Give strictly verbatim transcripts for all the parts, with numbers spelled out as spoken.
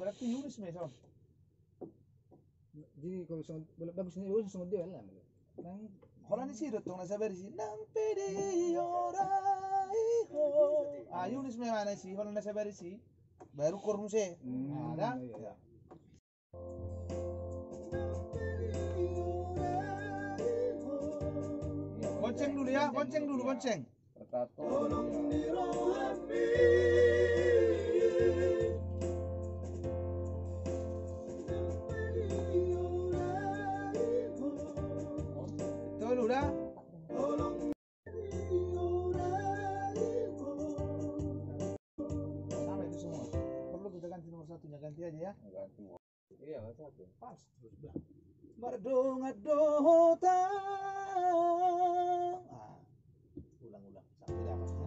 Berarti Yunus mesam. Jadi kalau sangat bagus ini bagus sangat dia lah. Nang Kalau ni sih dotong nasa berisi nang pede orai ho. Ah Yunus me mana sih? Kalau nasa berisi baru kormuse. Ada. Ya. Bonceng dulu ya, bonceng dulu, bonceng. Pertato. Itu udah. Sama itu semua. Perlu kita ganti nomor satunya, ganti aja ya. Ganti. Iya, satu. Pas terus udah. Mardonga dota. Ah. Ulang-ulang sampai dapatnya.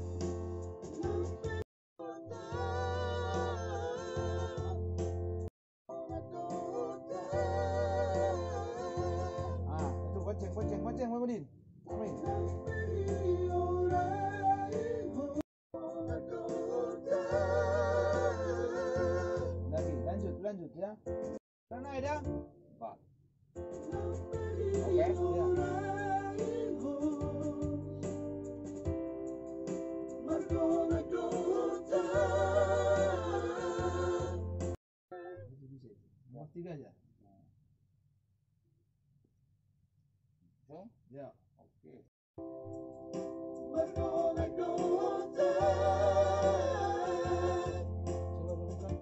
Ah, itu bonceng, bonceng, bonceng, Bang Udin. Amin. Lagi, lanjut, lanjut ya. Sana ada. Empat. Oke. Ya. Nomor tiga aja. So, Ya. oke. Coba bukan.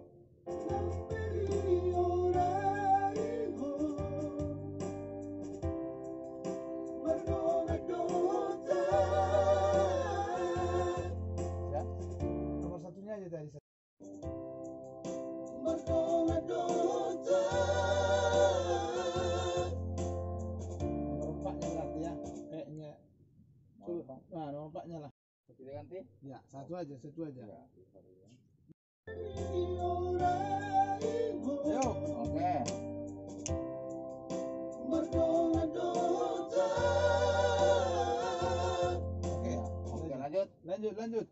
Ya. Nomor satunya aja tadi. Nomor empatnya berarti ya. Kayaknya. Coba. Nah, nomor empatnya lah. Kita ganti? Ya, satu aja, satu aja. Ya. Ayo. Oke. Oke. Oke, lanjut. Lanjut, lanjut.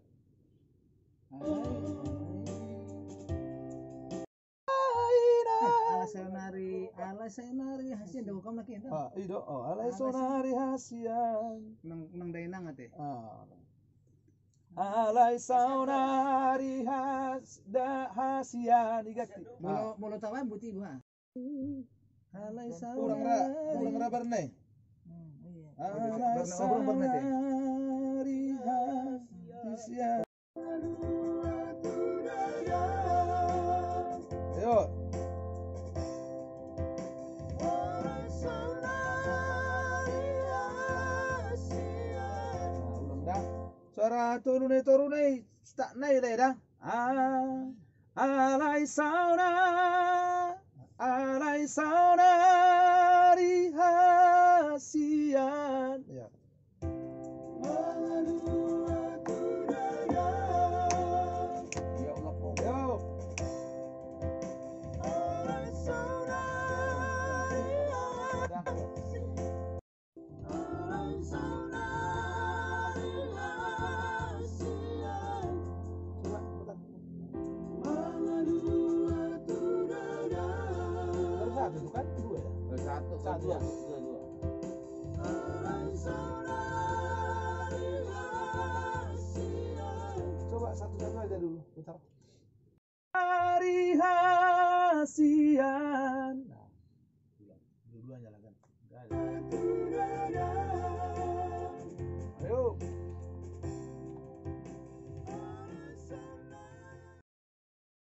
ala sayonari, ala sayonari hasil dah kamu lagi dah. Ah, ido. Oh, alai sonari hasian. Nang nang dainang ate. Ah. Alai sonari has da hasian igati. Molo molo tawa buti buah. Alay Kurang ra, kurang ra berne. Iya. Alai sonari hasian. Ayo. Suara turune turune tak naik le dah. Ah, alai sauna, alai sauna di hasian. Ya. Ya Allah, kok. Yo. Baru satu itu kan dua ya. Eh, Satu, Satu dua, ya? dua, dua. Coba satu-satu aja dulu, putar. Hari hasian.